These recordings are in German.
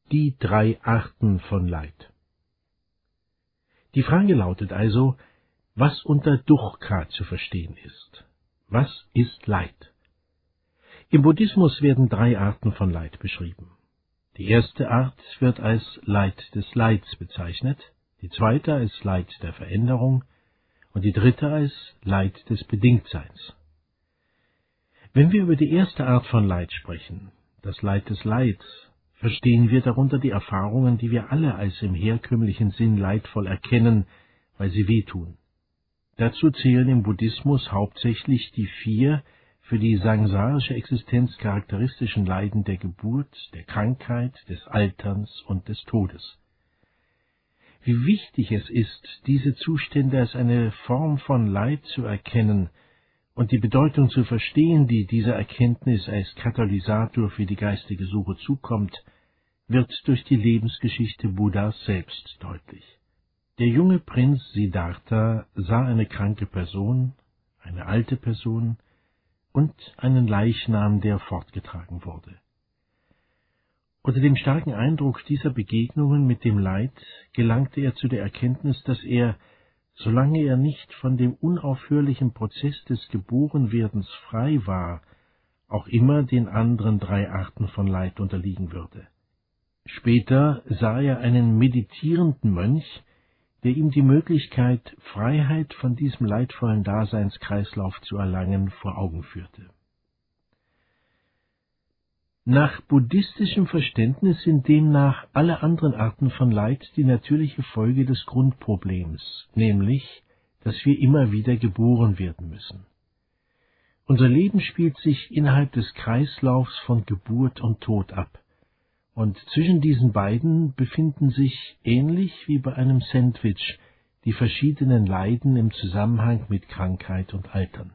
Die 3 Arten von Leid. Die Frage lautet also, was unter Dukkha zu verstehen ist. Was ist Leid? Im Buddhismus werden 3 Arten von Leid beschrieben. Die erste Art wird als Leid des Leids bezeichnet, die zweite als Leid der Veränderung und die dritte als Leid des Bedingtseins. Wenn wir über die erste Art von Leid sprechen, das Leid des Leids, verstehen wir darunter die Erfahrungen, die wir alle als im herkömmlichen Sinn leidvoll erkennen, weil sie wehtun. Dazu zählen im Buddhismus hauptsächlich die 4 für die samsarische Existenz charakteristischen Leiden der Geburt, der Krankheit, des Alterns und des Todes. Wie wichtig es ist, diese Zustände als eine Form von Leid zu erkennen und die Bedeutung zu verstehen, die dieser Erkenntnis als Katalysator für die geistige Suche zukommt, wird durch die Lebensgeschichte Buddhas selbst deutlich. Der junge Prinz Siddhartha sah eine kranke Person, eine alte Person und einen Leichnam, der fortgetragen wurde. Unter dem starken Eindruck dieser Begegnungen mit dem Leid gelangte er zu der Erkenntnis, dass er, solange er nicht von dem unaufhörlichen Prozess des Geborenwerdens frei war, auch immer den anderen 3 Arten von Leid unterliegen würde. Später sah er einen meditierenden Mönch, der ihm die Möglichkeit, Freiheit von diesem leidvollen Daseinskreislauf zu erlangen, vor Augen führte. Nach buddhistischem Verständnis sind demnach alle anderen Arten von Leid die natürliche Folge des Grundproblems, nämlich, dass wir immer wieder geboren werden müssen. Unser Leben spielt sich innerhalb des Kreislaufs von Geburt und Tod ab, und zwischen diesen beiden befinden sich, ähnlich wie bei einem Sandwich, die verschiedenen Leiden im Zusammenhang mit Krankheit und Altern.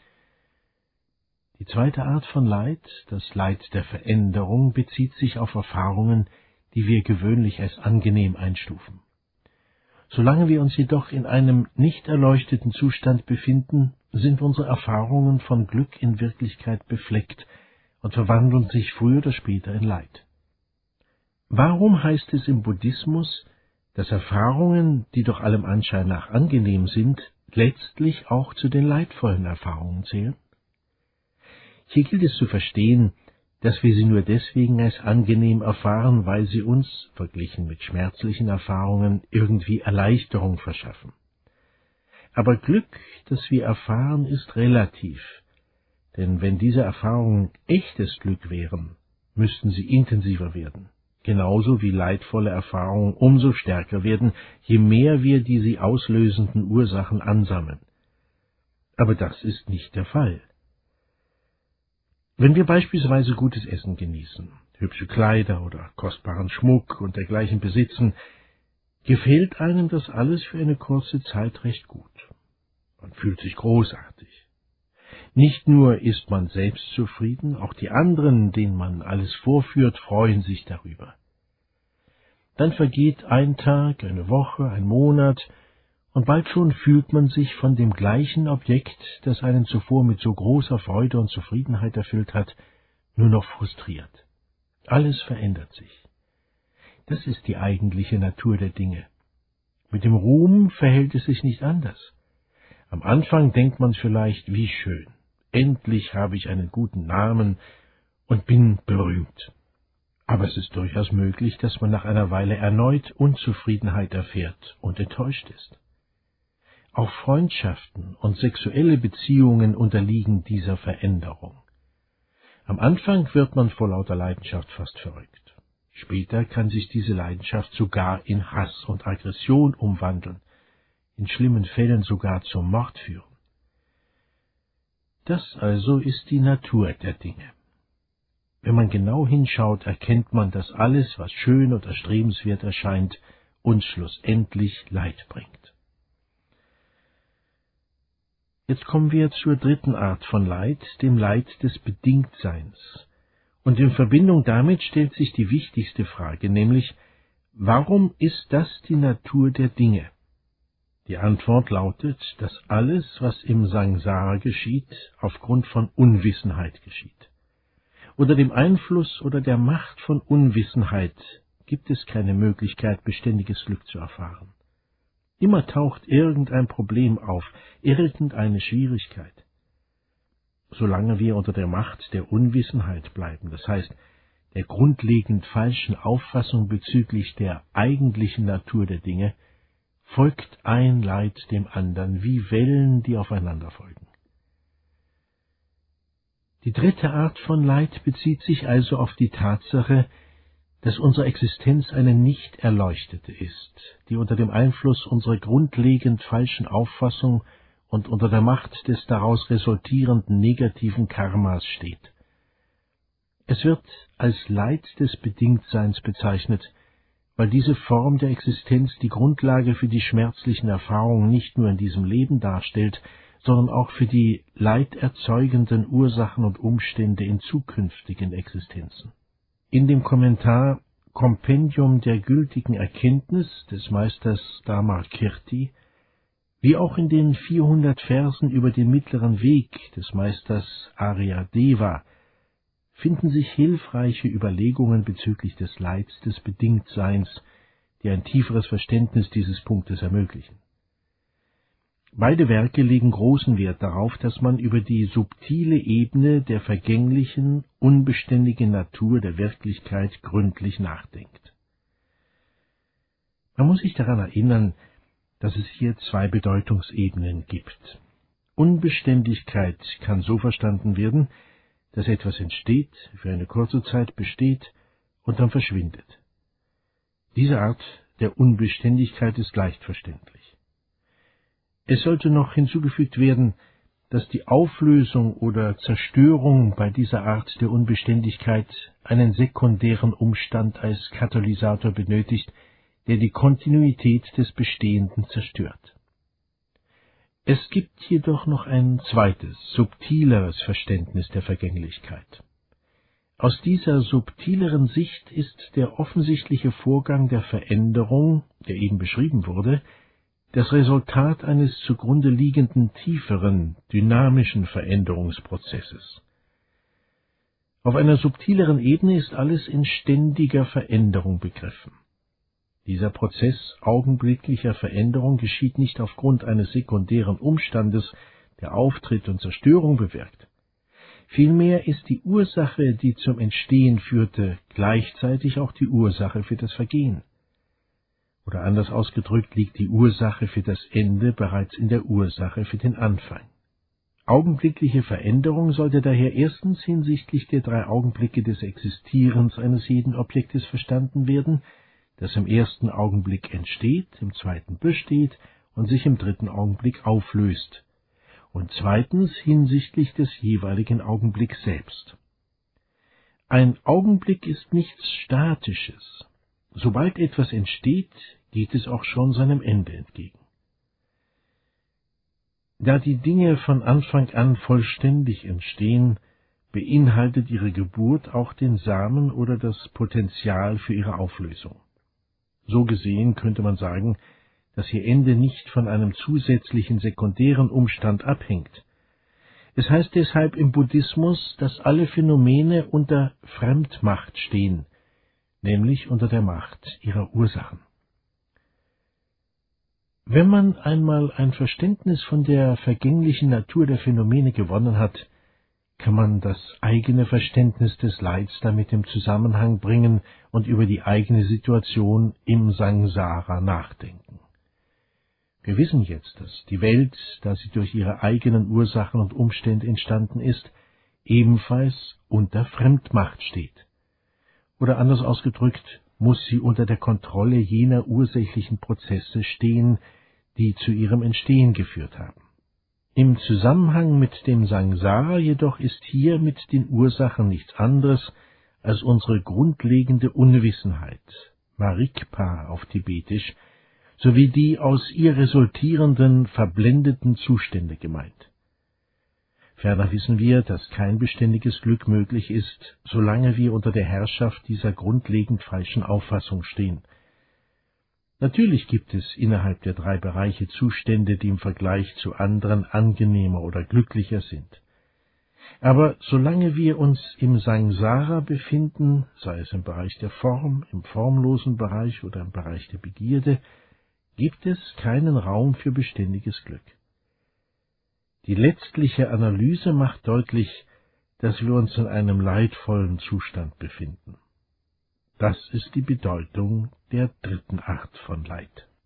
Die zweite Art von Leid, das Leid der Veränderung, bezieht sich auf Erfahrungen, die wir gewöhnlich als angenehm einstufen. Solange wir uns jedoch in einem nicht erleuchteten Zustand befinden, sind unsere Erfahrungen von Glück in Wirklichkeit befleckt und verwandeln sich früher oder später in Leid. Warum heißt es im Buddhismus, dass Erfahrungen, die doch allem Anschein nach angenehm sind, letztlich auch zu den leidvollen Erfahrungen zählen? Hier gilt es zu verstehen, dass wir sie nur deswegen als angenehm erfahren, weil sie uns, verglichen mit schmerzlichen Erfahrungen, irgendwie Erleichterung verschaffen. Aber Glück, das wir erfahren, ist relativ, denn wenn diese Erfahrungen echtes Glück wären, müssten sie intensiver werden. Genauso wie leidvolle Erfahrungen umso stärker werden, je mehr wir die sie auslösenden Ursachen ansammeln. Aber das ist nicht der Fall. Wenn wir beispielsweise gutes Essen genießen, hübsche Kleider oder kostbaren Schmuck und dergleichen besitzen, gefällt einem das alles für eine kurze Zeit recht gut. Man fühlt sich großartig. Nicht nur ist man selbst zufrieden, auch die anderen, denen man alles vorführt, freuen sich darüber. Dann vergeht ein Tag, eine Woche, ein Monat, und bald schon fühlt man sich von dem gleichen Objekt, das einen zuvor mit so großer Freude und Zufriedenheit erfüllt hat, nur noch frustriert. Alles verändert sich. Das ist die eigentliche Natur der Dinge. Mit dem Ruhm verhält es sich nicht anders. Am Anfang denkt man vielleicht, wie schön, endlich habe ich einen guten Namen und bin berühmt. Aber es ist durchaus möglich, dass man nach einer Weile erneut Unzufriedenheit erfährt und enttäuscht ist. Auch Freundschaften und sexuelle Beziehungen unterliegen dieser Veränderung. Am Anfang wird man vor lauter Leidenschaft fast verrückt. Später kann sich diese Leidenschaft sogar in Hass und Aggression umwandeln, in schlimmen Fällen sogar zum Mord führen. Das also ist die Natur der Dinge. Wenn man genau hinschaut, erkennt man, dass alles, was schön und erstrebenswert erscheint, uns schlussendlich Leid bringt. Jetzt kommen wir zur dritten Art von Leid, dem Leid des Bedingtseins. Und in Verbindung damit stellt sich die wichtigste Frage, nämlich, warum ist das die Natur der Dinge? Die Antwort lautet, dass alles, was im Samsara geschieht, aufgrund von Unwissenheit geschieht. Unter dem Einfluss oder der Macht von Unwissenheit gibt es keine Möglichkeit, beständiges Glück zu erfahren. Immer taucht irgendein Problem auf, irgendeine Schwierigkeit. Solange wir unter der Macht der Unwissenheit bleiben, das heißt, der grundlegend falschen Auffassung bezüglich der eigentlichen Natur der Dinge, folgt ein Leid dem anderen wie Wellen, die aufeinander folgen. Die dritte Art von Leid bezieht sich also auf die Tatsache, dass unsere Existenz eine nicht erleuchtete ist, die unter dem Einfluss unserer grundlegend falschen Auffassung und unter der Macht des daraus resultierenden negativen Karmas steht. Es wird als Leid des Bedingtseins bezeichnet, weil diese Form der Existenz die Grundlage für die schmerzlichen Erfahrungen nicht nur in diesem Leben darstellt, sondern auch für die leiderzeugenden Ursachen und Umstände in zukünftigen Existenzen. In dem Kommentar Kompendium der gültigen Erkenntnis des Meisters Dharmakirti, wie auch in den 400 Versen über den mittleren Weg des Meisters Aryadeva, finden sich hilfreiche Überlegungen bezüglich des Leids des Bedingtseins, die ein tieferes Verständnis dieses Punktes ermöglichen. Beide Werke legen großen Wert darauf, dass man über die subtile Ebene der vergänglichen, unbeständigen Natur der Wirklichkeit gründlich nachdenkt. Man muss sich daran erinnern, dass es hier zwei Bedeutungsebenen gibt. Unbeständigkeit kann so verstanden werden, dass etwas entsteht, für eine kurze Zeit besteht und dann verschwindet. Diese Art der Unbeständigkeit ist leicht verständlich. Es sollte noch hinzugefügt werden, dass die Auflösung oder Zerstörung bei dieser Art der Unbeständigkeit einen sekundären Umstand als Katalysator benötigt, der die Kontinuität des Bestehenden zerstört. Es gibt jedoch noch ein zweites, subtileres Verständnis der Vergänglichkeit. Aus dieser subtileren Sicht ist der offensichtliche Vorgang der Veränderung, der eben beschrieben wurde, das Resultat eines zugrunde liegenden tieferen, dynamischen Veränderungsprozesses. Auf einer subtileren Ebene ist alles in ständiger Veränderung begriffen. Dieser Prozess augenblicklicher Veränderung geschieht nicht aufgrund eines sekundären Umstandes, der Auftritt und Zerstörung bewirkt. Vielmehr ist die Ursache, die zum Entstehen führte, gleichzeitig auch die Ursache für das Vergehen. Oder anders ausgedrückt liegt die Ursache für das Ende bereits in der Ursache für den Anfang. Augenblickliche Veränderung sollte daher erstens hinsichtlich der 3 Augenblicke des Existierens eines jeden Objektes verstanden werden, das im ersten Augenblick entsteht, im zweiten besteht und sich im dritten Augenblick auflöst, und zweitens hinsichtlich des jeweiligen Augenblicks selbst. Ein Augenblick ist nichts Statisches. Sobald etwas entsteht, geht es auch schon seinem Ende entgegen. Da die Dinge von Anfang an vollständig entstehen, beinhaltet ihre Geburt auch den Samen oder das Potenzial für ihre Auflösung. So gesehen könnte man sagen, dass ihr Ende nicht von einem zusätzlichen sekundären Umstand abhängt. Es heißt deshalb im Buddhismus, dass alle Phänomene unter Fremdmacht stehen, nämlich unter der Macht ihrer Ursachen. Wenn man einmal ein Verständnis von der vergänglichen Natur der Phänomene gewonnen hat, kann man das eigene Verständnis des Leids damit im Zusammenhang bringen und über die eigene Situation im Samsara nachdenken. Wir wissen jetzt, dass die Welt, da sie durch ihre eigenen Ursachen und Umstände entstanden ist, ebenfalls unter Fremdmacht steht. Oder anders ausgedrückt, muss sie unter der Kontrolle jener ursächlichen Prozesse stehen, die zu ihrem Entstehen geführt haben. Im Zusammenhang mit dem Samsara jedoch ist hier mit den Ursachen nichts anderes als unsere grundlegende Unwissenheit, Marikpa auf Tibetisch, sowie die aus ihr resultierenden, verblendeten Zustände gemeint. Ferner wissen wir, dass kein beständiges Glück möglich ist, solange wir unter der Herrschaft dieser grundlegend falschen Auffassung stehen. Natürlich gibt es innerhalb der 3 Bereiche Zustände, die im Vergleich zu anderen angenehmer oder glücklicher sind. Aber solange wir uns im Samsara befinden, sei es im Bereich der Form, im formlosen Bereich oder im Bereich der Begierde, gibt es keinen Raum für beständiges Glück. Die letztliche Analyse macht deutlich, dass wir uns in einem leidvollen Zustand befinden. Das ist die Bedeutung der dritten Art von Leid.